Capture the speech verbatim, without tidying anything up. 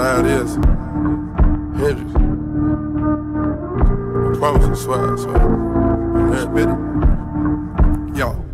how it is. Hendrix. I promise you, swear, I swear. Yeah, bitty. Yo.